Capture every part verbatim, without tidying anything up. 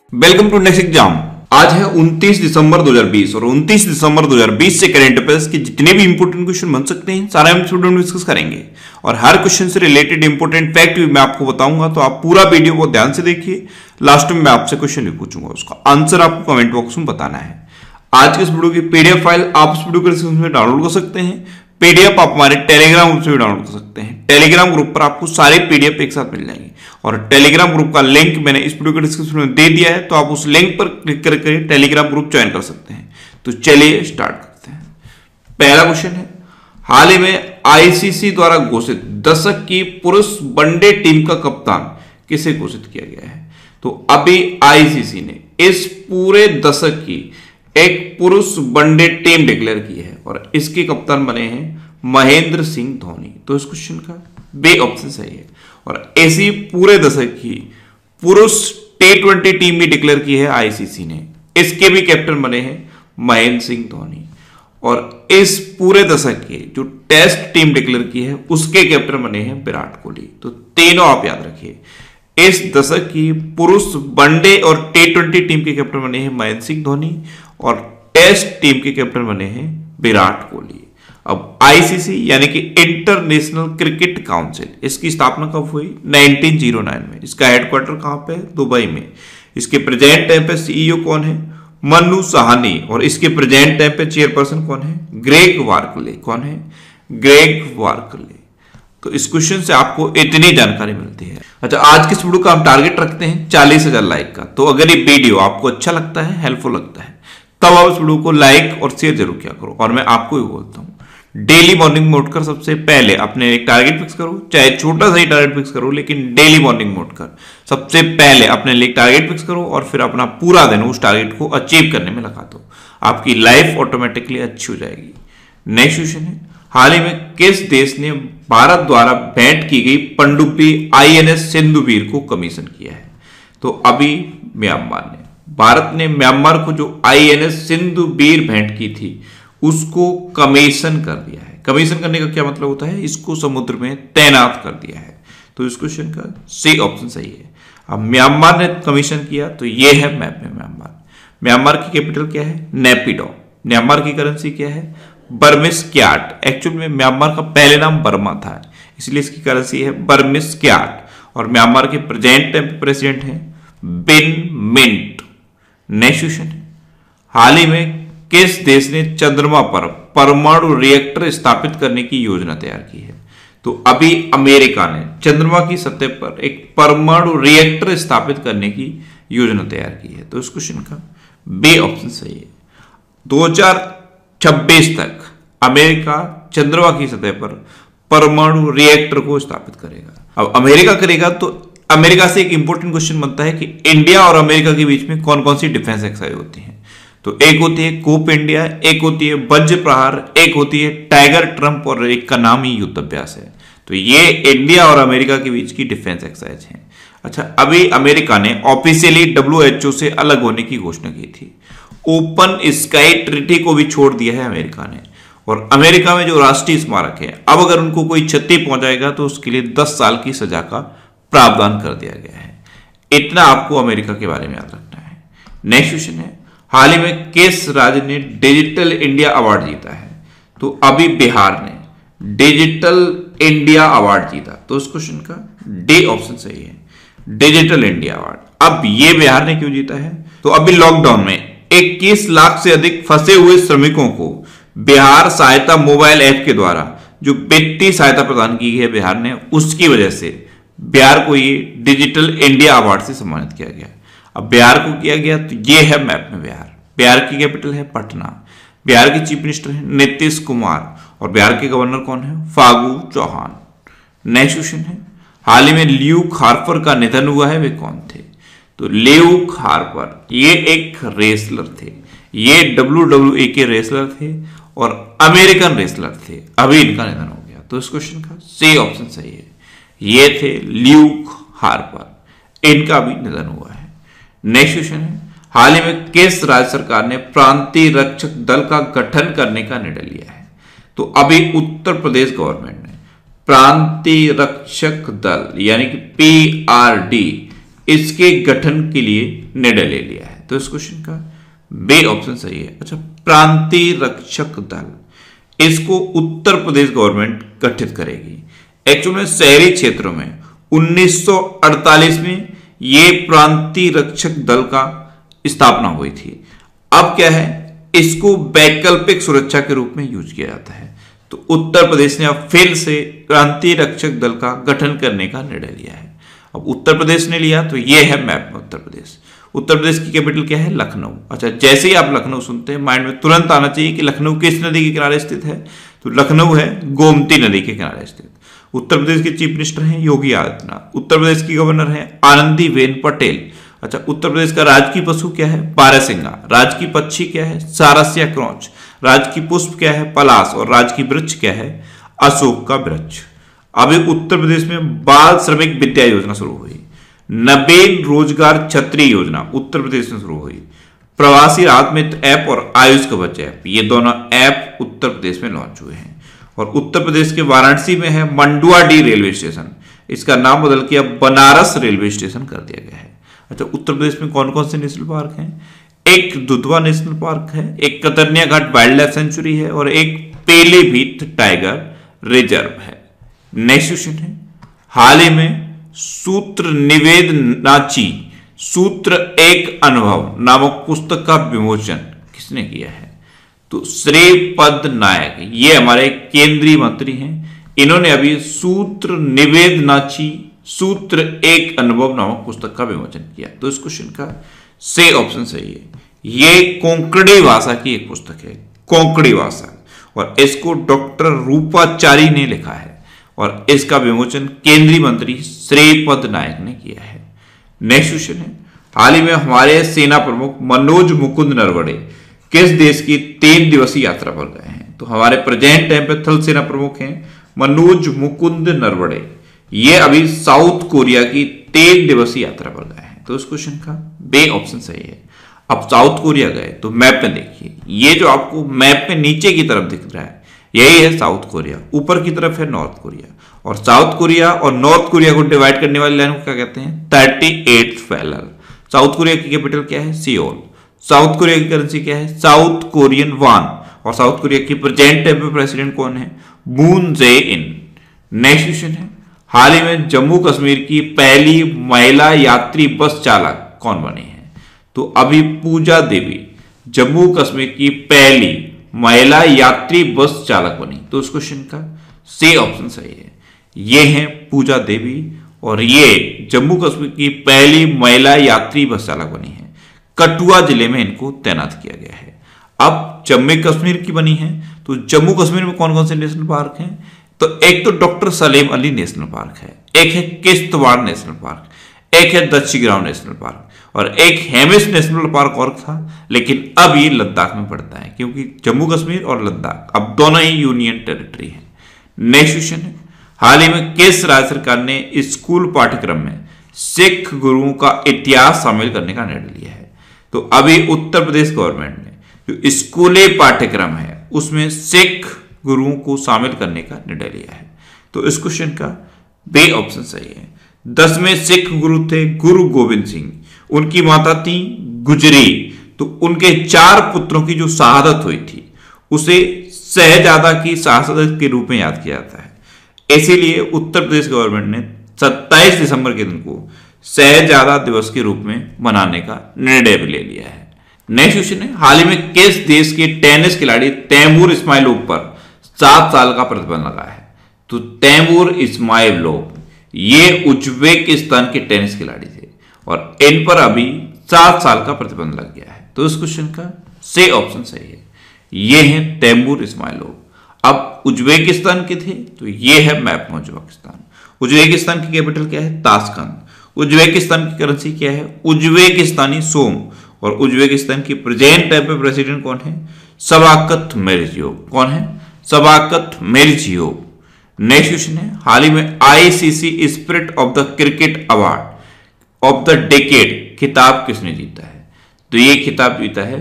Welcome to next exam. आज है उनतीस दिसंबर दो हज़ार बीस और उनतीस दिसंबर दो हज़ार बीस से करंट अफेयर्स के जितने भी इंपोर्टेंट क्वेश्चन बन सकते हैं सारा हम स्टूडेंट में डिस्कस करेंगे और हर क्वेश्चन से रिलेटेड इंपोर्टेंट फैक्ट भी मैं आपको बताऊंगा। तो आप पूरा वीडियो को ध्यान से देखिए, लास्ट में मैं आपसे क्वेश्चन भी पूछूंगा, उसका आंसर आपको कमेंट बॉक्स में बताना है। आज के इस वीडियो की पीडीएफ फाइल आप इस वीडियो के डिस्क्रिप्शन में डाउनलोड कर सकते हैं। पीडीएफ आप हमारे टेलीग्राम ग्रुप से भी डाउनलोड कर सकते हैं। टेलीग्राम ग्रुप पर आपको सारे पीडीएफ एक साथ मिल जाएंगे और टेलीग्राम ग्रुप का लिंक मैंने इस वीडियो के डिस्क्रिप्शन में दे दिया है, तो आप उस लिंक पर क्लिक करके टेलीग्राम ग्रुप ज्वाइन कर सकते हैं। तो चलिए स्टार्ट करते हैं। पहला क्वेश्चन है, हाल ही में आईसीसी द्वारा घोषित दशक की पुरुष वनडे टीम का कप्तान किसे घोषित किया गया है? तो अभी आईसीसी ने इस पूरे दशक की एक पुरुष वनडे टीम डिक्लेयर की है और इसके कप्तान बने हैं महेंद्र सिंह धोनी। तो इस क्वेश्चन का बी ऑप्शन सही है। और ऐसी पूरे दशक की पुरुष टी ट्वेंटी टीम भी डिक्लेयर की है आईसीसी ने, इसके भी कैप्टन बने हैं महेंद्र सिंह धोनी। और इस पूरे दशक की जो टेस्ट टीम डिक्लेयर की है उसके कैप्टन बने हैं विराट कोहली। तो तीनों आप याद रखिए, इस दशक की पुरुष वनडे और टी ट्वेंटी टीम के कैप्टन बने हैं महेंद्र सिंह धोनी और टेस्ट टीम के कैप्टन बने हैं विराट कोहली। अब आईसीसी यानी कि इंटरनेशनल क्रिकेट काउंसिल, इसकी स्थापना कब हुई? नाइनटीन ओ नाइन में। इसका हेडक्वार्टर कहां पे है? दुबई में। इसके प्रेजेंट टाइम पे सीईओ कौन है? मनु साहनी। और इसके प्रेजेंट टाइम पे चेयरपर्सन कौन है? Greg Barclay. कौन है? Greg Barclay. तो इस क्वेश्चन से आपको इतनी जानकारी मिलती है। अच्छा, आज के इस वीडियो का हम टारगेट रखते हैं चालीस हजार लाइक का। तो अगर ये वीडियो आपको अच्छा लगता है, हेल्पफुल लगता है, तब आप इस वीडियो को लाइक और शेयर जरूर किया करो। और मैं आपको भी बोलता हूं, डेली मॉर्निंग में उठकर सबसे पहले अपने एक टारगेट फिक्स करो, चाहे छोटा सा ही टारगेट फिक्स करो, लेकिन डेली मॉर्निंग में उठकर सबसे पहले अपने लिए टारगेट फिक्स करो और फिर अपना पूरा दिन उस टारगेट को अचीव करने में लगा दो। आपकी लाइफ ऑटोमेटिकली अच्छी हो जाएगी। नेक्स्ट क्वेश्चन है, हाल ही में किस देश ने भारत द्वारा भेंट की गई पनडुब्बी आईएनएस सिंधुवीर को कमीशन किया है? तो अभी म्यांमार ने, भारत ने म्यांमार को जो आईएनएस सिंधुवीर भेंट की थी उसको कमीशन कर दिया है। कमीशन करने का क्या मतलब होता है? इसको समुद्र में तैनात कर दिया है। तो इस क्वेश्चन का सी ऑप्शन सही है। अब म्यांमार ने कमीशन किया तो ये है मैप में म्यांमार। म्यांमार की कैपिटल क्या है? नेपिडो। म्यांमार की करेंसी क्या है? Burmese kyat. एक्चुअल में म्यांमार का पहले नाम बर्मा था, इसलिए इसकी करेंसी है बर्मिस क्याट। और म्यांमार के प्रेजेंट प्रेसिडेंट हैं बिन मिंट। नेक्स्ट क्वेश्चन है, हाल ही में किस देश ने चंद्रमा पर परमाणु रिएक्टर स्थापित करने की योजना तैयार की है? तो अभी अमेरिका ने चंद्रमा की सतह पर एक परमाणु रिएक्टर स्थापित करने की योजना तैयार की है। तो इस क्वेश्चन का बी ऑप्शन सही है। दो हज़ार छब्बीस तक अमेरिका चंद्रमा की सतह पर परमाणु रिएक्टर को स्थापित करेगा। अब अमेरिका करेगा तो अमेरिका से एक इंपॉर्टेंट क्वेश्चन बनता है कि इंडिया और अमेरिका के बीच में कौन कौन सी डिफेंस एक्सरसाइज होती हैं? तो एक होती है कूप इंडिया, एक होती है वज्र प्रहार, एक होती है टाइगर ट्रंप और एक का नाम ही युद्ध अभ्यास है। तो ये इंडिया और अमेरिका के बीच की डिफेंस एक्सरसाइज है। अच्छा, अभी अमेरिका ने ऑफिशियली डब्ल्यूएचओ से अलग होने की घोषणा की थी। ओपन स्काई ट्रीटी को भी छोड़ दिया है अमेरिका ने। और अमेरिका में जो राष्ट्रीय स्मारक है, अब अगर उनको कोई क्षति पहुंचाएगा तो उसके लिए दस साल की सजा का प्रावधान कर दिया गया है। इतना आपको अमेरिका के बारे में याद रखना है। नेक्स्ट क्वेश्चन है, हाल ही में किस राज्य ने डिजिटल इंडिया अवार्ड जीता है? तो अभी बिहार ने डिजिटल इंडिया अवार्ड जीता। तो इस क्वेश्चन का डी ऑप्शन सही है, डिजिटल इंडिया अवार्ड। अब ये बिहार ने क्यों जीता है? तो अभी लॉकडाउन में इक्कीस लाख से अधिक फंसे हुए श्रमिकों को बिहार सहायता मोबाइल ऐप के द्वारा जो वित्तीय सहायता प्रदान की गई है बिहार ने, उसकी वजह से बिहार को ये डिजिटल इंडिया अवार्ड से सम्मानित किया गया। अब बिहार को किया गया तो ये है मैप में बिहार। बिहार की कैपिटल है पटना। बिहार के चीफ मिनिस्टर है नीतीश कुमार और बिहार के गवर्नर कौन है? फागू चौहान। नेक्स्ट क्वेश्चन है, हाल ही में ल्यूक हार्पर का निधन हुआ है, वे कौन थे? तो ल्यूक हार्पर ये एक रेसलर थे। ये डब्ल्यू डब्ल्यू ए के रेसलर थे और अमेरिकन रेसलर थे। अभी इनका निधन हो गया। तो इस क्वेश्चन का सी ऑप्शन सही है। ये थे ल्यूक हार्पर, इनका भी निधन हुआ है। नेक्स्ट क्वेश्चन है, हाल ही में किस राज्य सरकार ने प्रांतीय रक्षक दल का गठन करने का निर्णय लिया है? तो अभी उत्तर प्रदेश गवर्नमेंट ने प्रांतीय रक्षक दल यानी कि पी आर डी इसके गठन के लिए निर्णय ले लिया है? तो इस क्वेश्चन का बी ऑप्शन सही है। अच्छा, प्रांतीय रक्षक दल, इसको उत्तर प्रदेश गवर्नमेंट गठित करेगी। एक्चुअल में शहरी क्षेत्रों में उन्नीस सौ अड़तालीस में ये प्रांतीय रक्षक दल का स्थापना हुई थी। अब क्या है, इसको वैकल्पिक सुरक्षा के रूप में यूज किया जाता है। तो उत्तर प्रदेश ने अब फिर से प्रांतीय रक्षक दल का गठन करने का निर्णय लिया है। अब उत्तर प्रदेश ने लिया तो ये है मैप में उत्तर प्रदेश। उत्तर प्रदेश की कैपिटल क्या है? लखनऊ। अच्छा, जैसे ही आप लखनऊ सुनते हैं माइंड में तुरंत आना चाहिए कि लखनऊ किस नदी के किनारे स्थित है? तो लखनऊ है गोमती नदी के किनारे स्थित। उत्तर प्रदेश के चीफ मिनिस्टर हैं योगी आदित्यनाथ। उत्तर प्रदेश की गवर्नर है आनंदीबेन पटेल। अच्छा, उत्तर प्रदेश का राजकीय पशु क्या है? बारहसिंगा। राजकीय पक्षी क्या है? सारस्या क्रॉच। राजकीय पुष्प क्या है? पलाश। और राजकीय वृक्ष क्या है? अशोक का वृक्ष। अभी उत्तर प्रदेश में बाल श्रमिक विद्या योजना शुरू हुई। नवीन रोजगार छतरी योजना उत्तर प्रदेश में शुरू हुई। प्रवासी राहत मित्र ऐप और आयुष कवच ऐप, ये दोनों ऐप उत्तर प्रदेश में लॉन्च हुए हैं। और उत्तर प्रदेश के वाराणसी में है मंडुआडीह रेलवे स्टेशन, इसका नाम बदल के अब बनारस रेलवे स्टेशन कर दिया गया है। अच्छा, उत्तर प्रदेश में कौन कौन से नेशनल पार्क हैं? एक दुधवा नेशनल पार्क है, एक Katarniya Ghat wild life sanctuary है और एक पीलीभीत टाइगर रिजर्व है। नेक्स्ट क्वेश्चन है, हाल ही में सूत्र निवेदनाची सूत्र एक अनुभव नामक पुस्तक का विमोचन किसने किया है? तो श्रीपद नायक, ये हमारे केंद्रीय मंत्री हैं। इन्होंने अभी सूत्र निवेदनाची सूत्र एक अनुभव नामक पुस्तक का विमोचन किया। तो इस क्वेश्चन का से ऑप्शन सही है। ये कोंकणी भाषा की एक पुस्तक है, कोंकणी भाषा, और इसको डॉक्टर रूपाचारी ने लिखा है और इसका विमोचन केंद्रीय मंत्री श्रीपद नायक ने किया है। नेक्स्ट क्वेश्चन है, हाल ही में हमारे सेना प्रमुख मनोज मुकुंद नरवणे किस देश की तीन दिवसीय यात्रा पर गए हैं? तो हमारे प्रेजेंट टाइम पे थल सेना प्रमुख हैं मनोज मुकुंद नरवणे। ये अभी साउथ कोरिया की तीन दिवसीय यात्रा पर गए हैं। तो इस क्वेश्चन का बी ऑप्शन सही है। अब साउथ कोरिया गए तो मैप में देखिए, ये जो आपको मैप में नीचे की तरफ दिख रहा है यही है साउथ कोरिया, ऊपर की तरफ है नॉर्थ कोरिया। और साउथ कोरिया और नॉर्थ कोरिया को डिवाइड करने वाली लाइन को क्या कहते हैं? Thirty eight parallel. South Korea की कैपिटल क्या है? सियोल। साउथ कोरिया की करेंसी क्या है? South Korean won. और साउथ कोरिया की प्रेजेंट टाइम पे प्रेसिडेंट कौन है? Moon Jae In. Next question है, हाल ही में जम्मू कश्मीर की पहली महिला यात्री बस चालक कौन बनी है? तो अभी पूजा देवी जम्मू कश्मीर की पहली महिला यात्री बस चालक बनी। तो उस क्वेश्चन का सी ऑप्शन सही है। ये है पूजा देवी और ये जम्मू कश्मीर की पहली महिला यात्री बस चालक बनी है। कठुआ जिले में इनको तैनात किया गया है। अब जम्मू कश्मीर की बनी है तो जम्मू कश्मीर में कौन कौन से नेशनल पार्क हैं? तो एक तो doctor Salim Ali national park है, एक है किश्तवाड़ नेशनल पार्क, एक है दक्षी ग्राम नेशनल पार्क और एक हेमिस नेशनल पार्क और था, लेकिन अब ये लद्दाख में पड़ता है क्योंकि जम्मू कश्मीर और लद्दाख अब दोनों ही यूनियन टेरिटरी है। नेक्स्ट क्वेश्चन है, हाल ही में किस राज्य सरकार ने स्कूल पाठ्यक्रम में सिख गुरुओं का इतिहास शामिल करने का निर्णय लिया है? तो अभी उत्तर प्रदेश गवर्नमेंट ने जो स्कूली पाठ्यक्रम है उसमें सिख गुरुओं को शामिल करने का निर्णय लिया है। तो इस क्वेश्चन का बी ऑप्शन सही है। दसवें सिख गुरु थे गुरु गोविंद सिंह, उनकी माता थी गुजरी, तो उनके चार पुत्रों की जो शहादत हुई थी उसे शहजादा की शहादत के रूप में याद किया जाता है। इसीलिए उत्तर प्रदेश गवर्नमेंट ने सत्ताईस दिसंबर के दिन को शहजादा दिवस के रूप में मनाने का निर्णय भी ले लिया है। नेक्स्ट क्वेश्चन है, हाल ही में किस देश के टेनिस खिलाड़ी तैमूर इस्माइलोव पर सात साल का प्रतिबंध लगा है? तो तैमूर इस्माइलोव ये उज्बेकिस्तान के टेनिस खिलाड़ी थे और इन पर अभी सात साल का प्रतिबंध लग गया है। तो इस क्वेश्चन का से ऑप्शन सही है। ये है तैमूर इस्माइलोव। अब उज्बेकिस्तान के थे तो ये है मैप में उज्बेकिस्तान। उज्बेकिस्तान की कैपिटल क्या है? ताशकंद। उज्बेकिस्तान की करेंसी क्या है? उज्बेकिस्तानी सोम। और उज्बेकिस्तान की प्रेजेंट टाइम पे प्रेसिडेंट कौन है? शवाकत मिर्जियोव। कौन है? शवाकत मिर्जियोव। नेक्स्ट क्वेश्चन है, हाल ही में ICC spirit of the cricket award of the decade खिताब किसने जीता है? तो ये खिताब जीता है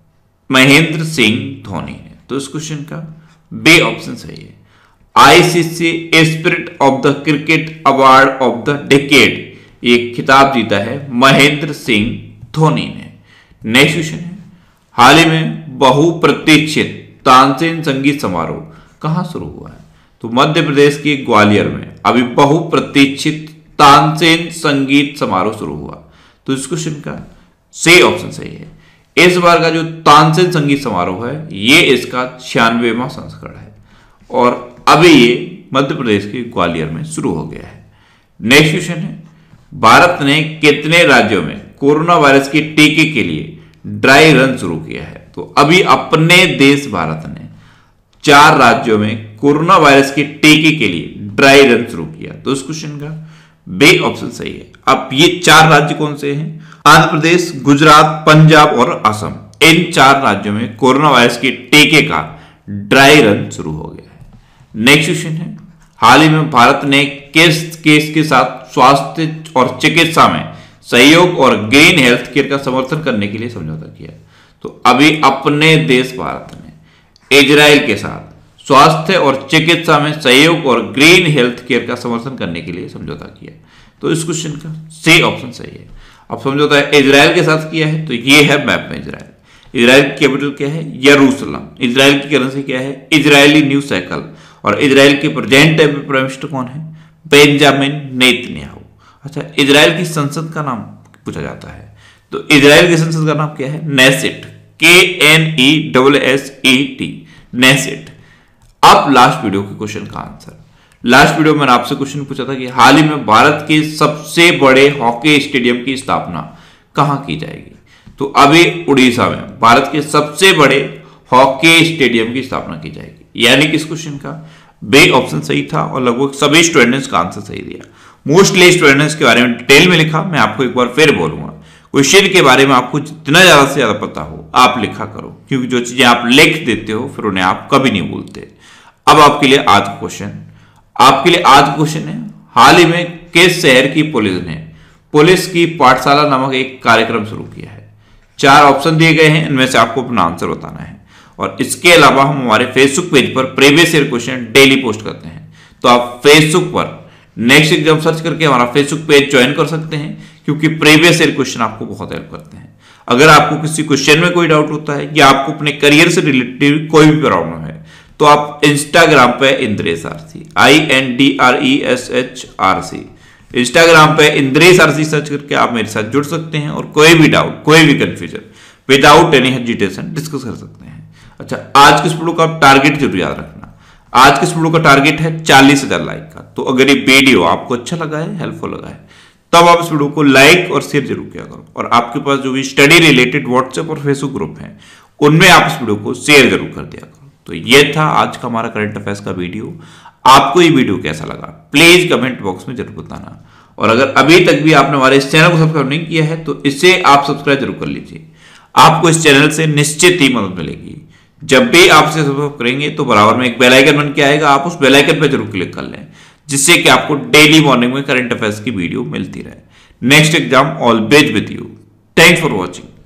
महेंद्र सिंह धोनी ने। तो इस क्वेश्चन का बी ऑप्शन सही है। ICC spirit of the cricket award of the decade ये खिताब जीता है महेंद्र सिंह धोनी ने। नेक्स्ट क्वेश्चन है, हाल ही में बहुप्रतीक्षित तानसेन संगीत समारोह कहां शुरू हुआ है? तो मध्य प्रदेश के ग्वालियर में अभी बहुप्रतीक्षित तानसेन संगीत समारोह शुरू हुआ। तो इस क्वेश्चन का सही ऑप्शन सही है। इस बार का जो तानसेन संगीत समारोह है ये इसका छियानवेवां संस्करण है और अभी ये मध्य प्रदेश के ग्वालियर में शुरू हो गया है। नेक्स्ट क्वेश्चन है, भारत ने कितने राज्यों में कोरोना वायरस के टीके के लिए ड्राई रन शुरू किया है? तो अभी अपने देश भारत ने चार राज्यों में कोरोना वायरस के टीके के लिए ड्राई रन शुरू किया। तो इस क्वेश्चन का बी ऑप्शन सही है। अब ये चार राज्य कौन से हैं? आंध्र प्रदेश, गुजरात, पंजाब और असम। इन चार राज्यों में कोरोना वायरस के टीके का ड्राई रन शुरू हो गया है। नेक्स्ट क्वेश्चन है, हाल ही में भारत ने किस केस के साथ स्वास्थ्य और चिकित्सा में सहयोग और ग्रीन हेल्थ केयर का समर्थन करने के लिए समझौता किया? तो अभी अपने देश भारत ने इजराइल के साथ स्वास्थ्य और चिकित्सा में सहयोग और ग्रीन हेल्थ केयर का समर्थन करने के लिए समझौता किया। तो इस क्वेश्चन का सी ऑप्शन सही है। अब समझौता है इजराइल के साथ किया है, तो ये है मैप में इजराइल। इजराइल की कैपिटल क्या है? यरूशलेम। इजराइल की करेंसी क्या है? Israeli new shekel. और इजराइल के प्रेजेंट प्राइम मिनिस्टर कौन है? Benjamin Netanyahu. अच्छा, इजराइल की संसद का नाम पूछा जाता है, तो इजराइल की संसद का नाम क्या है? Knesset. K N E double S E T, Knesset. अब लास्ट वीडियो के क्वेश्चन का आंसर। लास्ट वीडियो में मैंने आपसे क्वेश्चन पूछा था कि हाल ही में भारत के सबसे बड़े हॉकी स्टेडियम की स्थापना कहां की जाएगी? तो अभी उड़ीसा में भारत के सबसे बड़े हॉकी स्टेडियम की स्थापना की जाएगी। यानी कि इस क्वेश्चन का बी ऑप्शन सही था और लगभग सभी स्टूडेंट्स का आंसर सही दिया। मोस्टली स्टूडेंट्स के बारे में डिटेल में लिखा। मैं आपको एक बार फिर बोलूंगा, क्वेश्चन के बारे में आपको जितना ज्यादा से ज्यादा पता हो आप लिखा करो, क्योंकि जो चीजें आप लिख देते हो फिर उन्हें आप कभी नहीं भूलते। अब आपके लिए आज का क्वेश्चन आपके लिए आज क्वेश्चन है, हाल ही में किस शहर की पुलिस ने पुलिस की पाठशाला नामक एक कार्यक्रम शुरू किया है? चार ऑप्शन दिए गए हैं, इनमें से आपको अपना आंसर बताना है। और इसके अलावा हम हमारे फेसबुक पेज पर previous year question daily post करते हैं, तो आप फेसबुक पर नेक्स्ट एग्जाम सर्च करके हमारा फेसबुक पेज ज्वाइन कर सकते हैं, क्योंकि प्रीवियस ईयर क्वेश्चन आपको बहुत हेल्प करते हैं। अगर आपको किसी क्वेश्चन में कोई डाउट होता है या आपको अपने करियर से रिलेटेड कोई भी प्रॉब्लम है, तो आप इंस्टाग्राम पे Indresh RC, I N D R E S H R C, Instagram पे इंद्रेश आरसी सर्च करके आप मेरे साथ जुड़ सकते हैं और कोई भी डाउट, कोई भी confusion without any hesitation discuss कर सकते हैं। अच्छा, आज के इस वीडियो का टारगेट जरूर याद रखना। आज के इस वीडियो का टारगेट है चालीस हजार लाइक का। तो अगर ये वीडियो आपको अच्छा लगा है, हेल्पफुल लगा है, तब आप इस वीडियो को लाइक और शेयर जरूर किया करो। और आपके पास जो भी स्टडी रिलेटेड व्हाट्सएप और फेसबुक ग्रुप हैं, उनमें आप इस वीडियो को शेयर जरूर कर दिया करो। तो ये था आज का हमारा करंट अफेयर्स का वीडियो। आपको ये वीडियो कैसा लगा प्लीज कमेंट बॉक्स में जरूर बताना। और अगर अभी तक भी आपने हमारे इस चैनल को सब्सक्राइब नहीं किया है, तो इसे आप सब्सक्राइब जरूर कर लीजिए। आपको इस चैनल से निश्चित ही मदद मिलेगी। जब भी आप इसे सब्सक्राइब करेंगे तो बराबर में एक बेल आइकन बन के आएगा, आप उस बेल आइकन पर जरूर क्लिक कर लें, जिससे कि आपको डेली मॉर्निंग में करंट अफेयर्स की वीडियो मिलती रहे। Next exam always with you. Thanks for watching.